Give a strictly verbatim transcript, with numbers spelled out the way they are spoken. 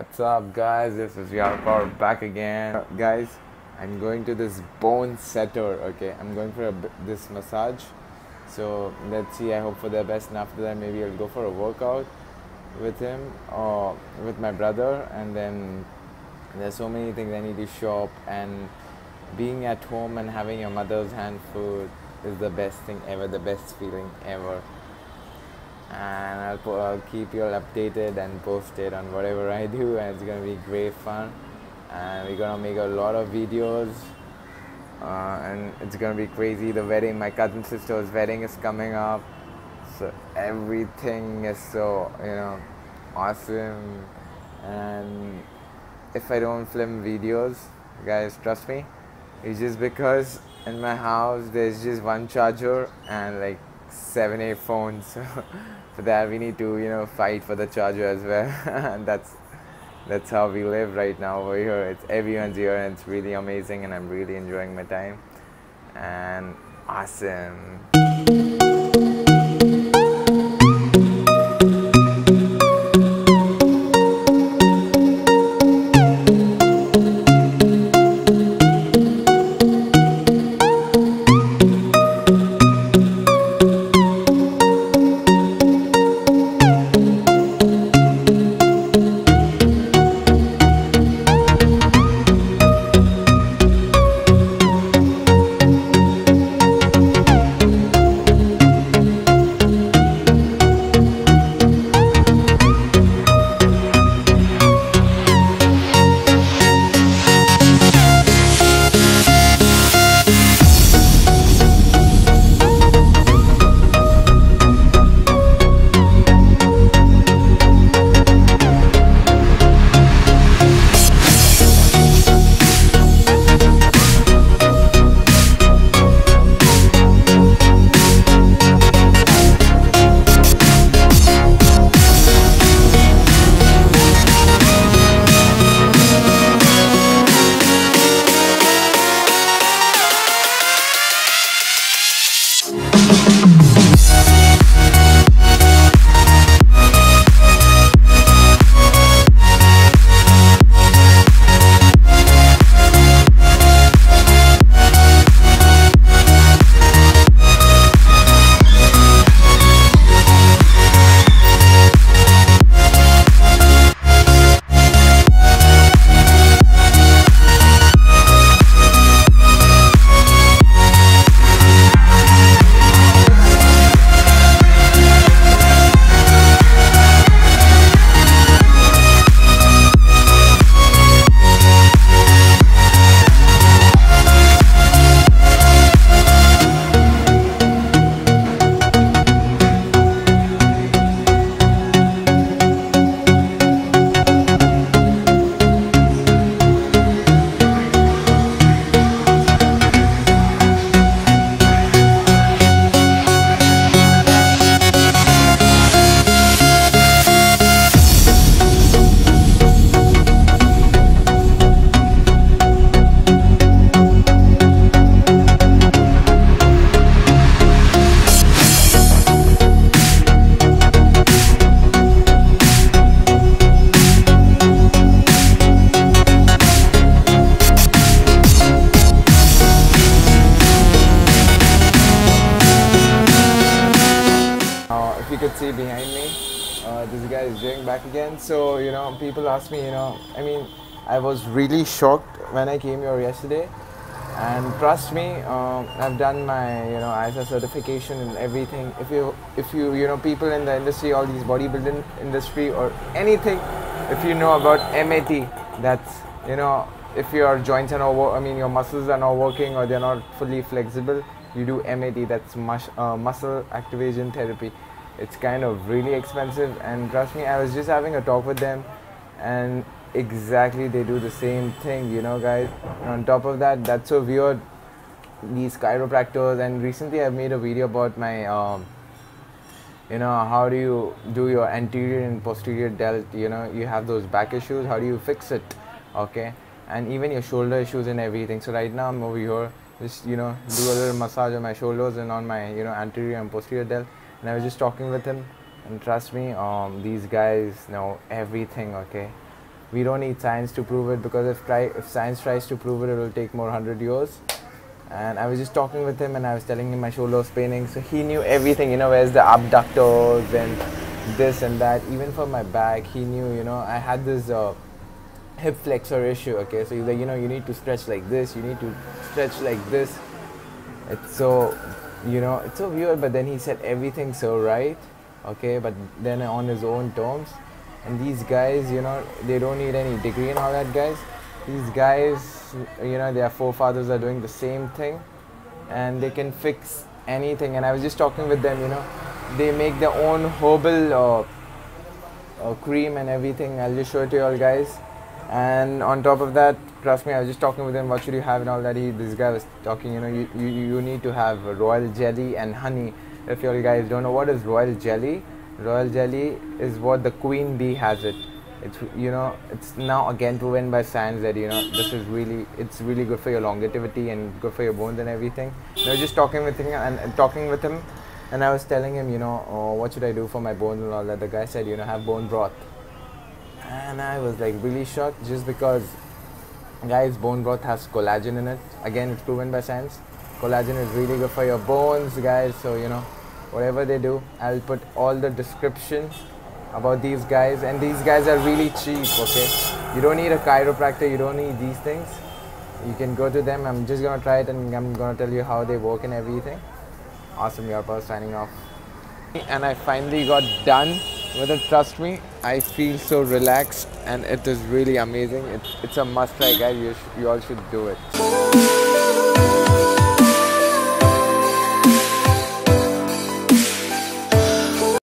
What's up, guys? This is Yarkar back again. Uh, guys, I'm going to this bone setter. Okay, I'm going for a, this massage. So let's see. I hope for the best, and after that, maybe I'll go for a workout with him or with my brother. And then there's so many things I need to shop. And being at home and having your mother's hand food is the best thing ever, the best feeling ever. And I'll, po- I'll keep you all updated and posted on whatever I do, and it's gonna be great fun. And we're gonna make a lot of videos, uh, and it's gonna be crazy. The wedding, my cousin sister's wedding is coming up, so everything is so you know awesome. And if I don't film videos, guys, trust me, it's just because in my house there's just one charger and like seven eight phones. For that we need to you know fight for the charger as well. And that's that's how we live right now over here. It's everyone's here and it's really amazing, and I'm really enjoying my time and awesome. You could see behind me, uh, this guy is doing back again. So you know people ask me, you know I mean I was really shocked when I came here yesterday, and trust me, uh, I've done my you know I S A certification and everything. If you if you you know people in the industry, all these bodybuilding industry or anything, if you know about M A T, that's you know if your joints are not wo- I mean your muscles are not working or they're not fully flexible, you do M A T. That's mus- uh, muscle activation therapy. It's kind of really expensive, and trust me, I was just having a talk with them, and exactly they do the same thing, you know guys. And on top of that, that's so weird, these chiropractors. And recently I've made a video about my um, you know how do you do your anterior and posterior delt. You know you have those back issues, how do you fix it? Okay, and even your shoulder issues and everything. So right now I'm over here, just you know do a little massage on my shoulders and on my you know anterior and posterior delt. And I was just talking with him, and trust me, um, these guys know everything. Okay, we don't need science to prove it, because if try if science tries to prove it, it will take more one hundred years. And I was just talking with him and I was telling him my shoulder was paining, so he knew everything, you know, where's the abductors and this and that. Even for my back, he knew, you know, I had this uh, hip flexor issue, okay, so he's like, you know, you need to stretch like this, you need to stretch like this. It's so, you know, it's so weird, but then he said everything so right, okay, but then on his own terms. And these guys, you know, they don't need any degree and all that, guys. These guys, you know, their forefathers are doing the same thing and they can fix anything. And I was just talking with them, you know, they make their own herbal uh, uh, cream and everything. I'll just show it to you all, guys. And on top of that, trust me, I was just talking with him, what should you have and all that. He, this guy was talking, you know, you, you, you need to have royal jelly and honey. If you all guys don't know what is royal jelly, royal jelly is what the queen bee has it. It's, you know, it's now again proven by science that, you know, this is really, it's really good for your longevity and good for your bones and everything. And I was just talking with him and, and talking with him, and I was telling him, you know, oh, what should I do for my bones and all that. The guy said, you know, have bone broth. And I was like really shocked, just because, guys, bone broth has collagen in it. Again, it's proven by science. Collagen is really good for your bones, guys. So, you know, whatever they do, I'll put all the description about these guys, and these guys are really cheap, okay. You don't need a chiropractor, you don't need these things. You can go to them. I'm just gonna try it and I'm gonna tell you how they work and everything. Awesome, Yarpa signing off. And I finally got done with it. Trust me, I feel so relaxed and it is really amazing. It, it's a must try, guys. You, sh you all should do it.